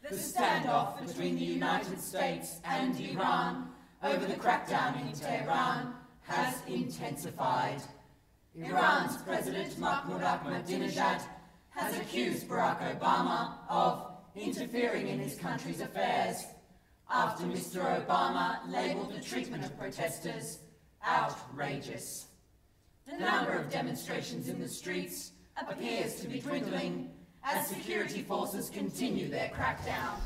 The standoff between the United States and Iran over the crackdown in Tehran has intensified. Iran's President Mahmoud Ahmadinejad has accused Barack Obama of interfering in his country's affairs after Mr. Obama labelled the treatment of protesters outrageous. The number of demonstrations in the streets appears to be dwindling as security forces continue their crackdown.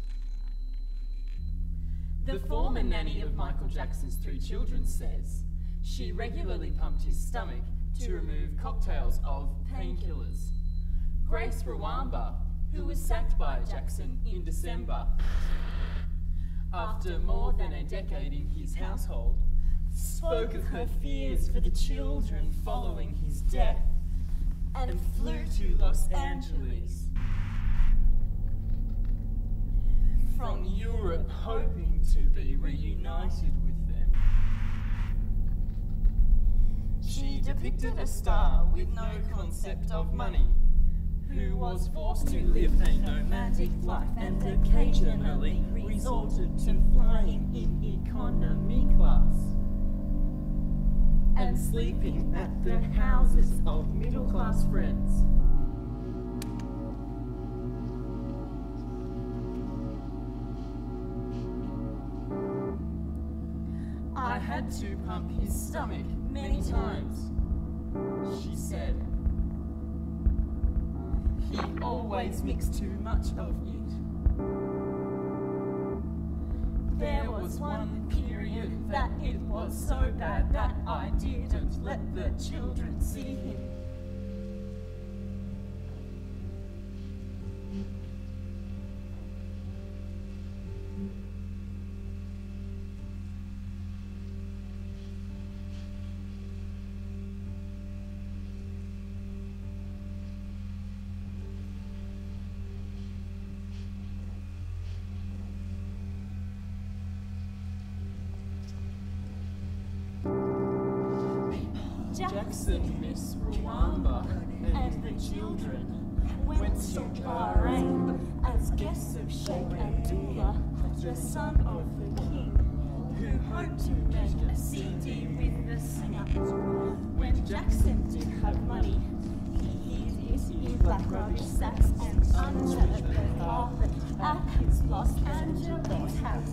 The former nanny of Michael Jackson's 3 children says she regularly pumped his stomach to remove cocktails of painkillers. Grace Rwamba, who was sacked by Jackson in December after more than a decade in his household, spoke of her fears for the children following his death and flew to Los Angeles from Europe, hoping to be reunited with them. She depicted a star with no concept of money, who was forced to live a nomadic life and occasionally resorted to flying in economy class and sleeping at the houses of middle-class friends. I had to pump his stomach many times, she said. He always mixed too much of it. There was one period that it was so bad that I didn't let the children see him. Jackson, Miss Rwamba, and the children went to Guerin as guests of Sheikh Abdullah, the son of the king, who hoped to make a CD with the singer. When Jackson did have money, he hid it in black rubbish sacks and under the carpet at his Los Angeles house.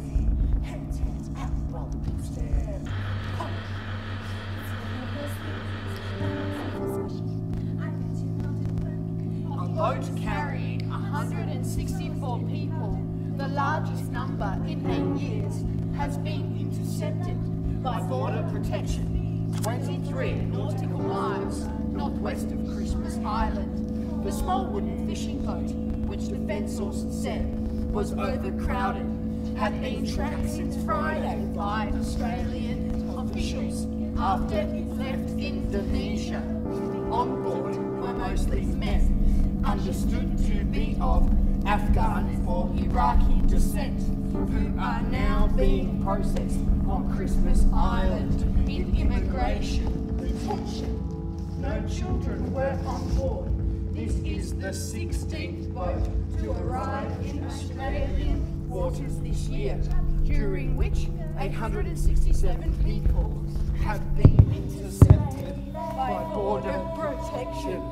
A boat carrying 164 people, the largest number in 8 years, has been intercepted by border protection 23 nautical miles northwest of Christmas Island. The small wooden fishing boat, which defence sources said was overcrowded, had been tracked since Friday by Australian officials after it left Indonesia. On board were mostly men, understood to be of Afghan or Iraqi descent, who are now being processed on Christmas Island in immigration detention. No children were on board. This is the 16th boat to arrive in Australian waters this year, during which 867 people have been intercepted by border protection.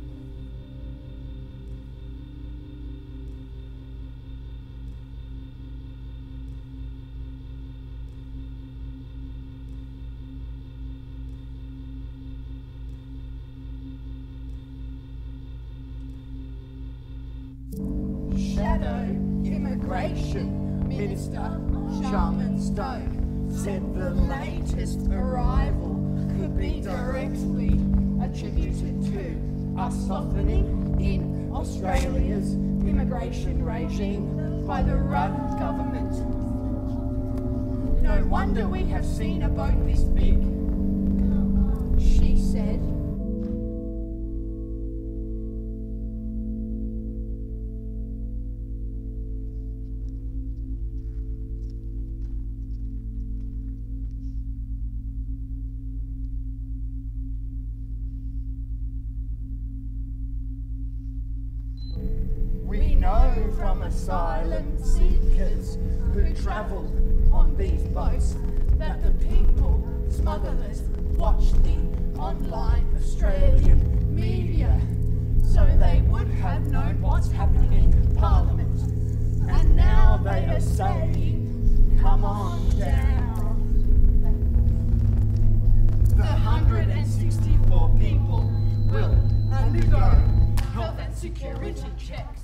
Shadow Immigration Minister Sharman Stone said the latest arrival could be directly attributed to a softening in Australia's immigration regime by the Rudd government. No wonder we have seen a boat this big, she said. from asylum seekers who travelled on these boats that the people smugglers watched the online Australian media so they would have known what's happening in Parliament. And now they are saying, come on down. The 164 people will undergo health and security checks.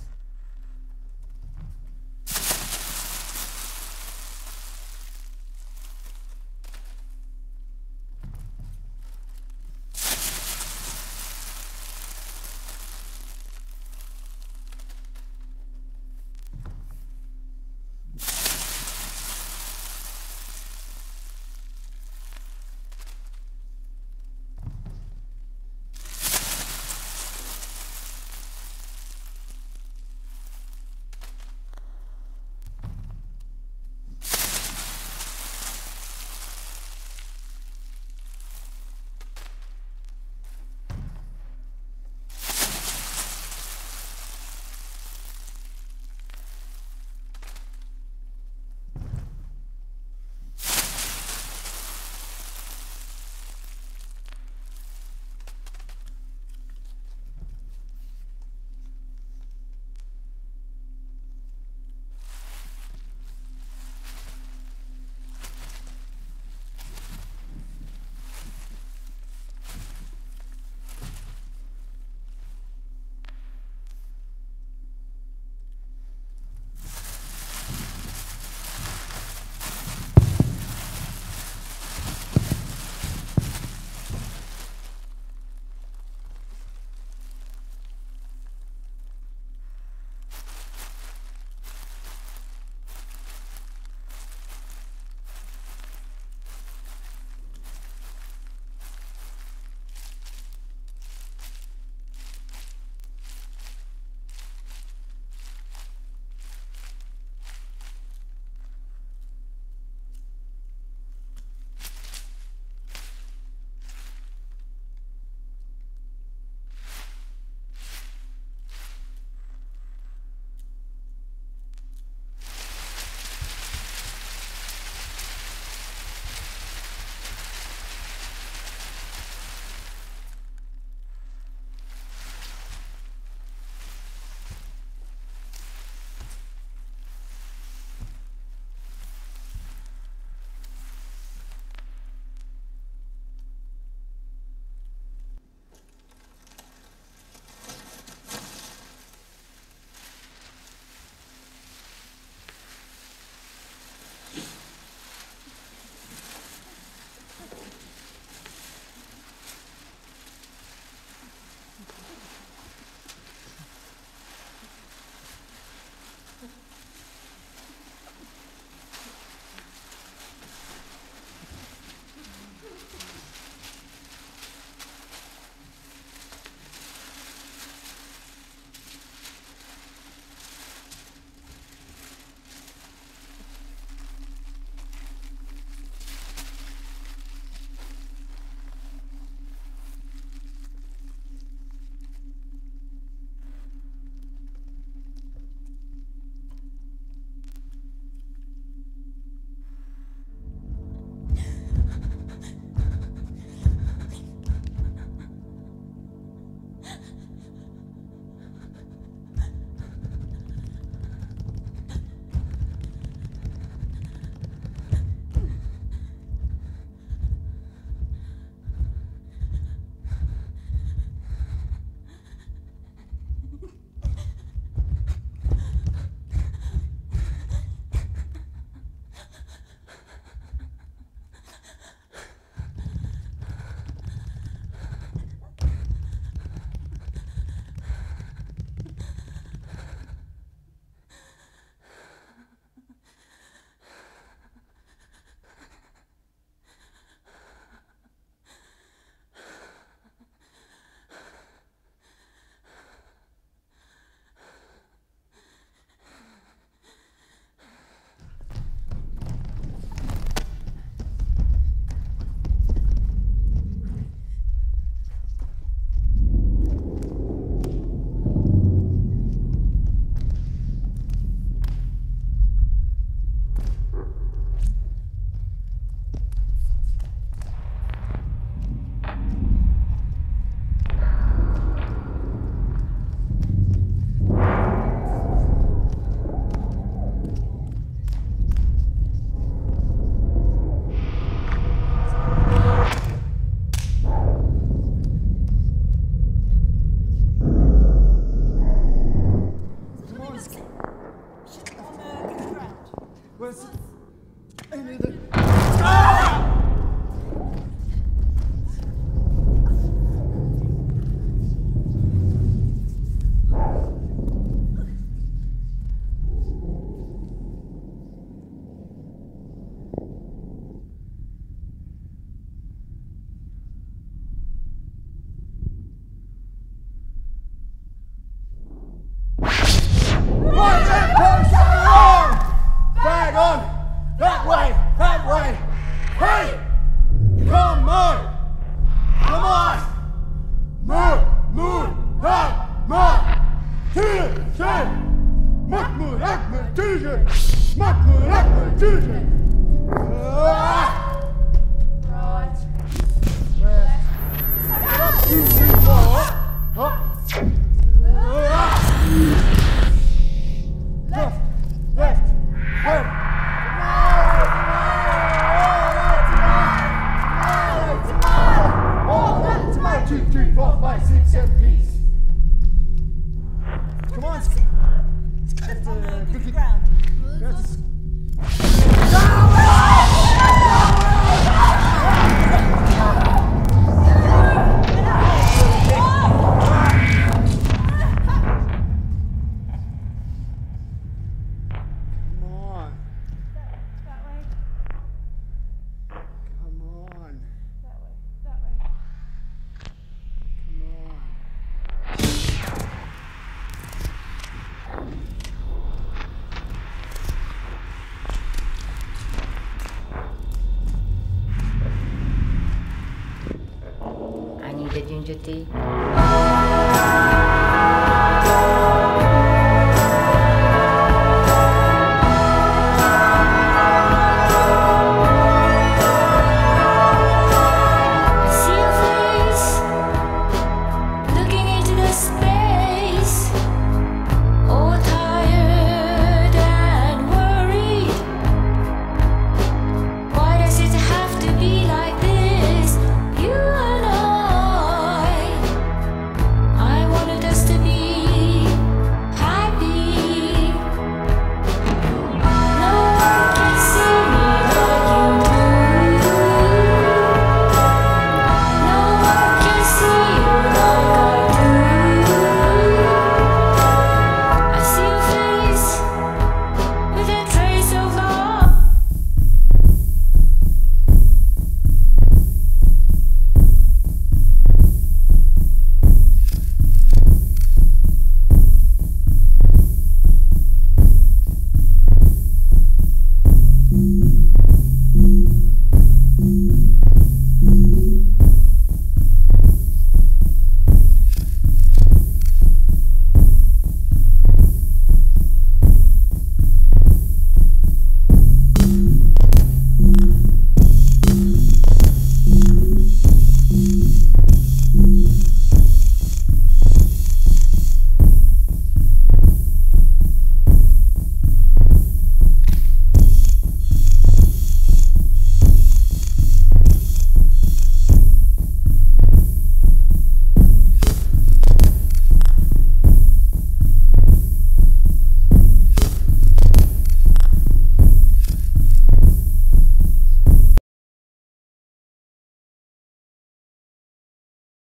Giundi.